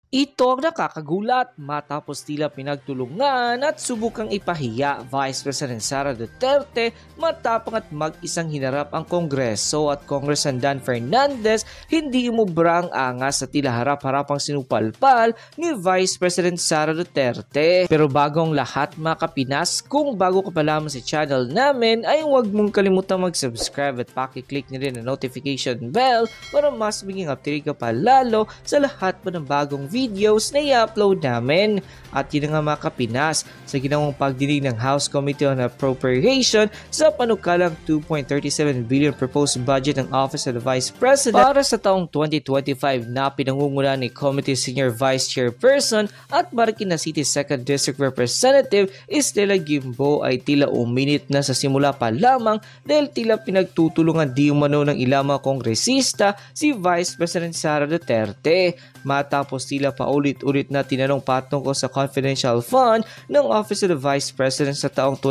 Ito ang nakakagulat matapos tila pinagtulungan at subukang ipahiya Vice President Sara Duterte matapang at mag-isang hinarap ang Kongreso at Congressman Dan Fernandez hindi umubrang angas sa tila harap-harapang sinupalpal ni Vice President Sara Duterte. Pero bagong lahat mga kapinas, kung bago ka pa lamang sa channel namin ay huwag mong kalimutang mag-subscribe at pakiclick na rin ang notification bell para mas maging update ka pa lalo sa lahat pa ng bagong videos na i-upload namin. At yun nga mga kapinas, sa ginawang pagdinig ng House Committee on Appropriation sa panukalang 2.37 billion proposed budget ng Office of the Vice President para sa taong 2025 na pinangunguna ni Committee Senior Vice Chairperson at Marikina City 2nd District Representative Estela Gimbo ay tila uminit na sa simula pa lamang dahil tila pinagtutulungan di umano ng ilang mga kongresista si Vice President Sara Duterte matapos tila paulit-ulit na tinanong patungkol sa confidential fund ng Office of the Vice President sa taong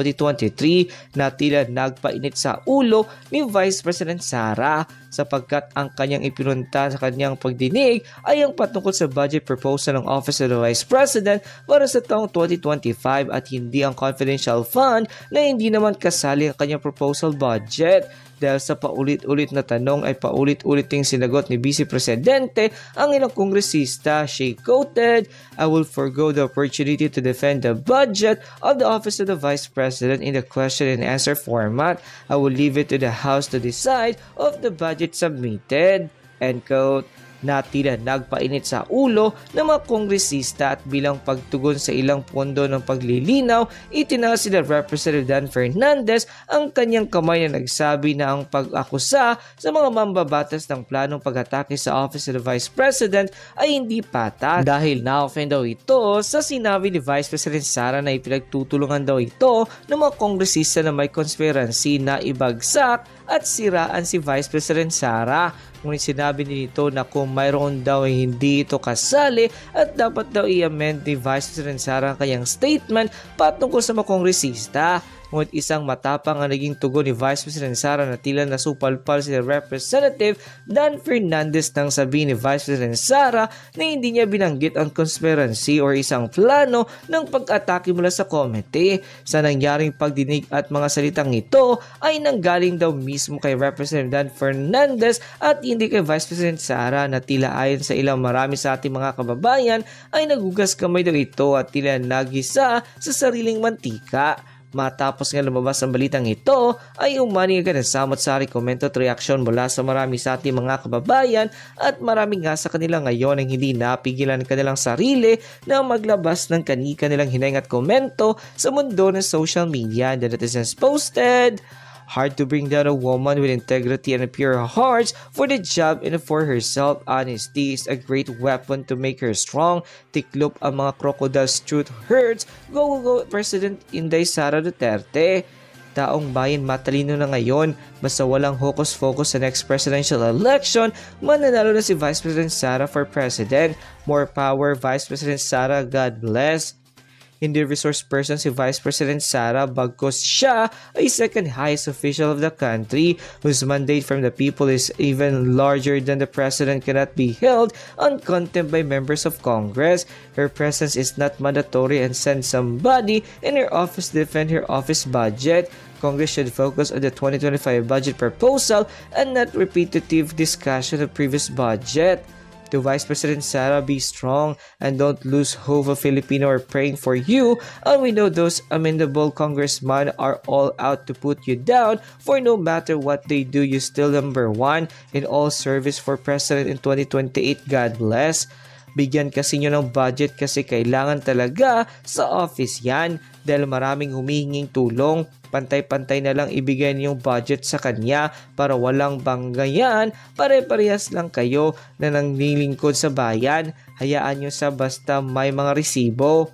2023 na tila nagpainit sa ulo ni Vice President Sara sapagkat ang kanyang ipinunta sa kanyang pagdinig ay ang patungkol sa budget proposal ng Office of the Vice President para sa taong 2025 at hindi ang confidential fund na hindi naman kasali ang kanyang proposal budget. Dahil sa paulit-ulit na tanong ay paulit-ulit ding sinagot ni Vice Presidente ang ilang kongresista. She quoted, "I will forgo the opportunity to defend the budget of the Office of the Vice President in the question and answer format. I will leave it to the House to decide of the budget submitted." End quote. Na tila nagpainit sa ulo ng mga kongresista at bilang pagtugon sa ilang pondo ng paglilinaw, itinaas sila Representative Dan Fernandez ang kanyang kamay na nagsabi na ang pag-akusa sa mga mambabatas ng planong pag-atake sa Office of the Vice President ay hindi patas dahil na-offend daw ito sa sinabi ni Vice President Sara na ipinagtutulungan daw ito ng mga kongresista na may conspiracy na ibagsak at siraan si Vice President Sara. Ngunit sinabi nito na kung mayroon daw ay hindi ito kasali at dapat daw i-amend ni Vice President Sara ang kanyang statement patungkol sa mga kongresista. Ngunit isang matapang ang naging tugon ni Vice President Sara na tila nasupalpal si Representative Dan Fernandez nang sabihin ni Vice President Sara na hindi niya binanggit ang conspiracy or isang plano ng pag-atake mula sa komite. Sa nangyaring pagdinig at mga salitang ito ay nanggaling daw mismo kay Representative Dan Fernandez at hindi kay Vice President Sara na tila ayon sa ilang marami sa ating mga kababayan ay nagugas kamay daw ito at tila nagisa sa sariling mantika. Matapos nga lumabas ang balitang ito ay umani agad ang samot-sari komento at reaksyon mula sa marami sa ating mga kababayan at marami nga sa kanila ngayon ang hindi napigilan kanilang sarili na maglabas ng kanilang hinayang at komento sa mundo ng social media. The netizens posted, "Hard to bring down a woman with integrity and a pure heart for the job and for herself. Honesty is a great weapon to make her strong. Tiklop ang mga crocodile's truth hurts. Go, go, go, President Inday Sara Duterte." Taong bayan matalino na ngayon, basta walang hocus-focus sa next presidential election, mananalo na si Vice President Sara for President. More power, Vice President Sara, God bless. Hindi resource person si Vice President Sara bagkus siya ay second highest official of the country whose mandate from the people is even larger than the president cannot be held on contempt by members of Congress. Her presence is not mandatory and send somebody in her office to defend her office budget. Congress should focus on the 2025 budget proposal and not repetitive discussion of previous budget. To Vice President Sara, be strong and don't lose hope. Of Filipino are praying for you, and we know those amendable congressmen are all out to put you down, for no matter what they do, you still number one in all service for President in 2028. God bless. Bigyan kasi nyo ng budget kasi kailangan talaga sa office yan dahil maraming humihinging tulong. Pantay-pantay na lang ibigay niyong budget sa kanya para walang banggayan. Pare-parehas lang kayo na nanglilingkod sa bayan. Hayaan nyo sa basta may mga resibo.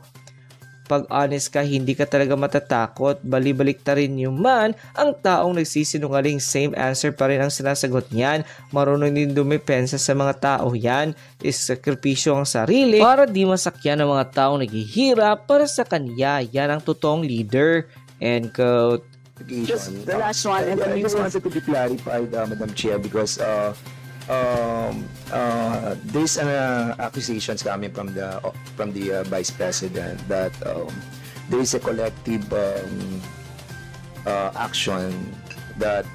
Pag honest ka, hindi ka talaga matatakot. Balibalik ta rin yung man ang taong nagsisinungaling, same answer pa rin ang sinasagot niyan. Marunong din dumipensa sa mga tao yan. Isakripisyo ang sarili para di masakyan ng mga taong naghihirap para sa kanya. Yan ang totoong leader. End quote. Just the last one, and I then just wanted to be clarified, Madam Chair, because There's accusations coming from the Vice President that there is a collective action that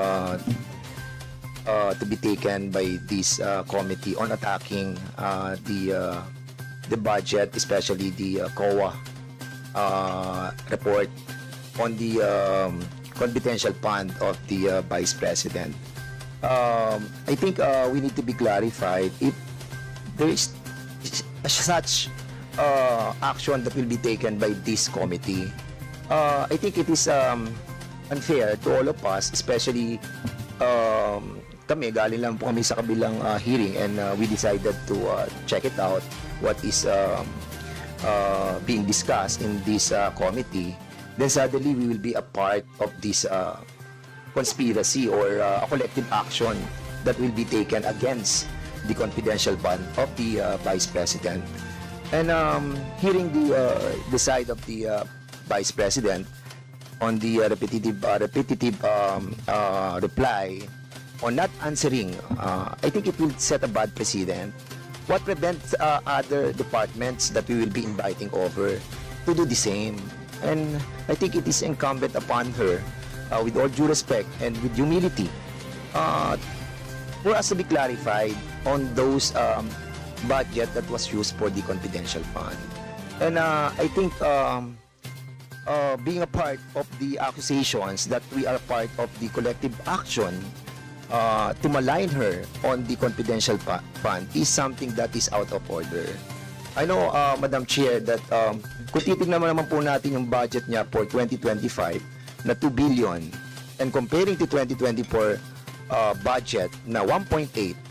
to be taken by this committee on attacking the budget, especially the COA report on the confidential fund of the Vice President. I think we need to be clarified if there is such action that will be taken by this committee. I think it is unfair to all of us, especially kami, galing lang po kami sa kabilang hearing, and we decided to check it out, what is being discussed in this committee. Then suddenly we will be a part of this conspiracy or a collective action that will be taken against the confidential fund of the Vice President. And hearing the side of the Vice President on the repetitive reply on not answering, I think it will set a bad precedent. What prevents other departments that we will be inviting over to do the same? And I think it is incumbent upon her, with all due respect and with humility, for us to be clarified on those budget that was used for the confidential fund. And I think being a part of the accusations that we are part of the collective action to malign her on the confidential fund is something that is out of order. I know, Madam Chair, that kung titignan naman po natin yung budget niya for 2025 na 2 billion and comparing to 2024 budget na 1.8,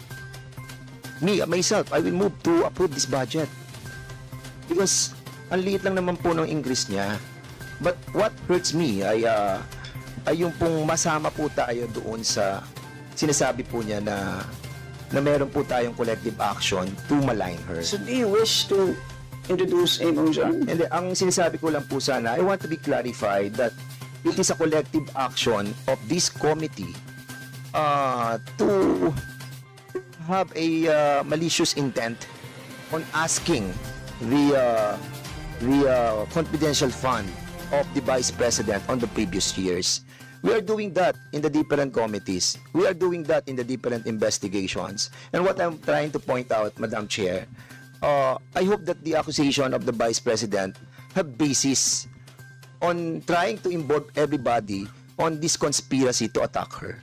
myself, I will move to approve this budget because ang liit lang naman po ng increase niya. But what hurts me ay yung pong masama po tayo doon sa sinasabi po niya na meron po tayong collective action to malign her. So do you wish to introduce a motion? And ang sinasabi ko lang po sana, I want to be clarified that it is a collective action of this committee to have a malicious intent on asking the confidential fund of the Vice President on the previous years. We are doing that in the different committees. We are doing that in the different investigations. And what I'm trying to point out, Madam Chair, I hope that the accusation of the Vice President have basis on trying to involve everybody on this conspiracy to attack her.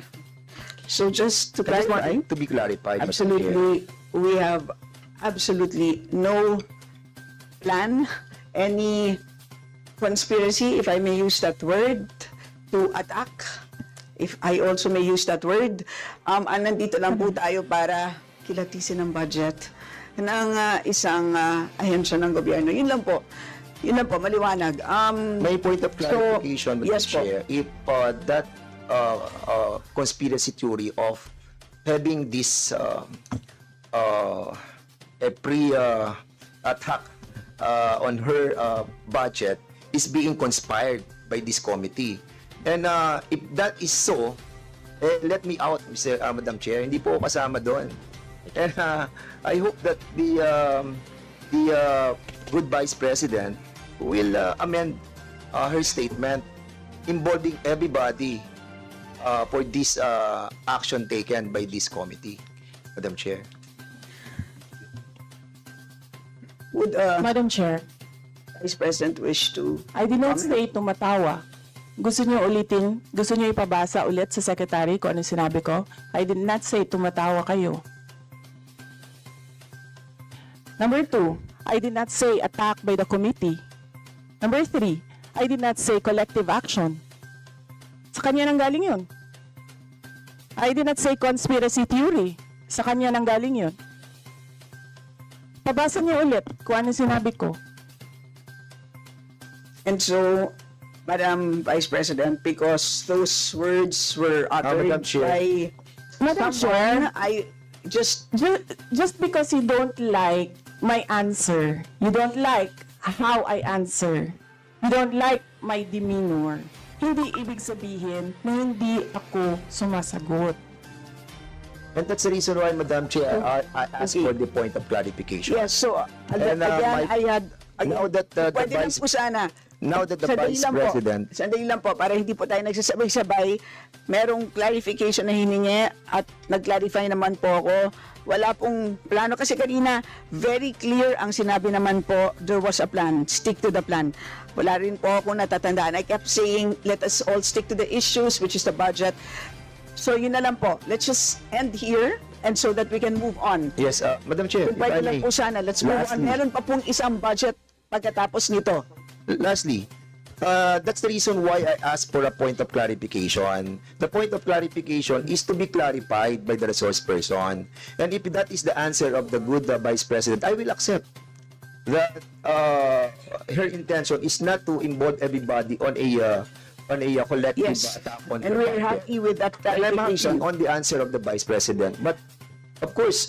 So just to I just clarify, want it to be clarified. Madam Chair. absolutely, we have absolutely no plan, any conspiracy, if I may use that word, to attack, if I also may use that word. Nandito lang po tayo para kilatisin ang budget ng isang ahensya ng gobyerno. Yun lang po. Yun lang po, maliwanag. May point of clarification, Madam yes po. Chair. If that conspiracy theory of having this a pre-attack on her budget is being conspired by this committee. And if that is so, let me out, Madam Chair. Hindi po ako kasama doon. And I hope that the good Vice President will amend her statement involving everybody for this action taken by this committee, Madam Chair. Would Madam Chair, Vice President wish to I did not say tumatawa. Gusto niyo ulitin, gusto niyo ipabasa ulit sa Secretary kung ano sinabi ko? I did not say tumatawa kayo. Number 2, I did not say attack by the committee. Number 3, I did not say collective action. Sa kanya nang galing yun. I did not say conspiracy theory. Sa kanya nang galing yun. Pabasa niyo ulit kung ano sinabi ko. And so, Madam Vice President, because those words were uttered Madam Chair. by Madam someone, Chair. I just Just because you don't like my answer, you don't like how I answer, you don't like my demeanor, hindi ibig sabihin na hindi ako sumasagot. And that's the reason why, Madam Chair, I asked for the point of clarification. Yes, so And, again, I had... now that the Pwede lang Vice po sana. Now that the Sandali Vice lang po. President... Sandali lang po, para hindi po tayo nagsasabay-sabay. Merong clarification na hiningi at nag-clarify naman po ako. Wala pong plano. Kasi kanina, very clear ang sinabi naman po, there was a plan. Stick to the plan. Wala rin po ako natatandaan. I kept saying, let us all stick to the issues, which is the budget. So yun na lang po. Let's just end here and so that we can move on. Yes, Madam Chair, Kung pwede lang po sana, let's move on. Meron pa pong isang budget pagkatapos nito. Lastly, that's the reason why I asked for a point of clarification. The point of clarification is to be clarified by the resource person. And if that is the answer of the good Vice President, I will accept that her intention is not to involve everybody on a collective Yes, attack on and her we're budget. happy with that And I'm happy clarification. on the answer of the Vice President. But, of course,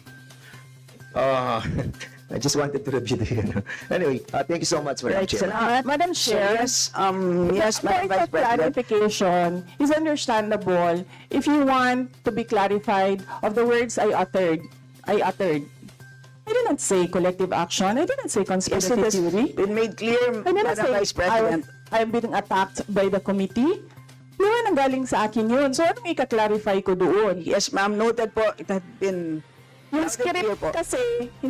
I just wanted to review the... Anyway, thank you so much, Madam Right, Chair. salamat. Madam So, Chair, yes, yes, the Madam point Vice of President. clarification is understandable if you want to be clarified of the words I uttered. I did not say collective action. I did not say Yes, conspiracy it has theory. been made clear, I did not Madam Vice say President. I'm being attacked by the committee. Di ba nanggaling sa akin yun? So anong ika-clarify ko doon? Yes, ma'am, noted po. It had been... Yung Noted clear script po. kasi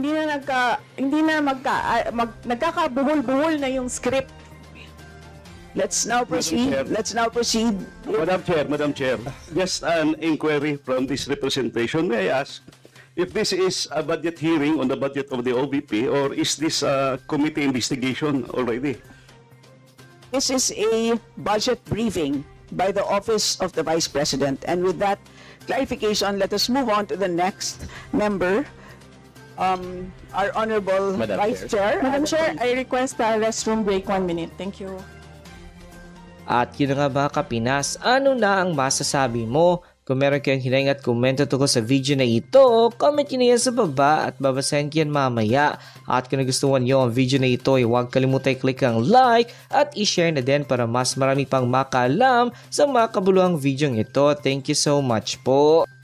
nagkakabuhol-buhol na yung script. Let's now proceed. Chair. Let's now proceed. Madam Chair, just an inquiry from this representation. May I ask if this is a budget hearing on the budget of the OVP or is this a committee investigation already? This is a budget briefing by the Office of the Vice President. And with that clarification, let us move on to the next member. Our Honorable Madam Vice Chair. Madam Chair, I request a restroom break 1 minute. Thank you. At yun na nga mga kapinas, ano na ang masasabi mo? Kung meron kayong hinaing at komento tungkol sa video na ito, comment nyo na yan sa baba at babasahin ko yan mamaya. At kung nagustuhan nyo ang video na ito, huwag kalimutan i-click ang like at i-share na din para mas marami pang makaalam sa mga kabuluhang video ito. Thank you so much po.